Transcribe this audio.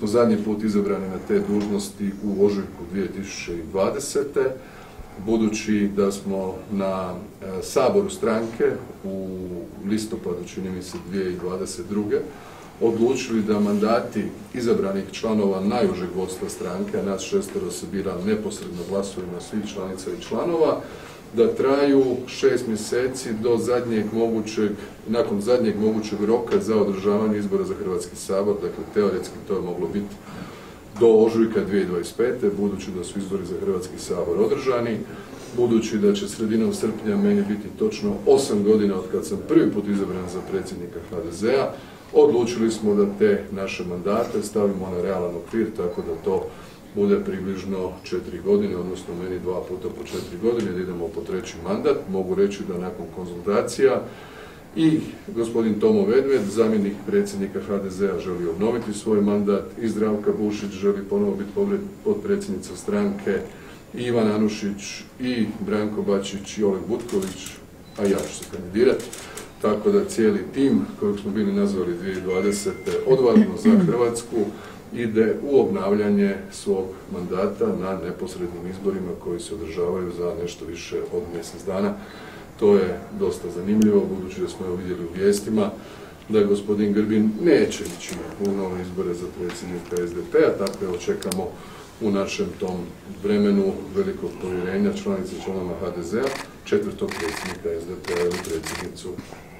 smo zadnji put izabrani na te dužnosti u ožujku 2020. Budući da smo na saboru stranke u listopadu, čini mi se 2022. odlučili da mandati izabranih članova najužeg vodstva stranke, a nas 6 se bira neposredno glasovima svih članica i članova, da traju 6 mjeseci nakon zadnjeg mogućeg roka za održavanje izbora za Hrvatski sabor. Dakle, teoretski to je moglo biti do ožujka 2025. budući da su izbori za Hrvatski sabor održani, budući da će sredinom srpnja meni biti točno 8 godina od kad sam prvi put izabran za predsjednika HDZ-a, odlučili smo da te naše mandate stavimo na realan okvir, tako da to bude približno 4 godine, odnosno meni 2 puta po 4 godine, da idemo po 3. mandat. Mogu reći da nakon konzultacija i gospodin Tomo Medved, zamjenik predsjednika HDZ-a, želi obnoviti svoj mandat, i Zdravka Bušić želi ponovo biti potpredsjednica stranke, i Ivan Anušić, i Branko Bačić, i Oleg Butković, a ja ću se kandidirati. Tako da cijeli tim kojeg smo bili nazvali 2020. odvažno za Hrvatsku ide u obnavljanje svog mandata na neposrednim izborima koji se održavaju za nešto više od mjesec dana. To je dosta zanimljivo, budući da smo vidjeli u vijestima da gospodin Grbin neće ići u nove izbore za predsjednika SDP-a, tako evo čekamo u našem tom vremenu velikog povjerenja članica i članova HDZ-a, 4. predsjednika SDP-a ili predsjednicu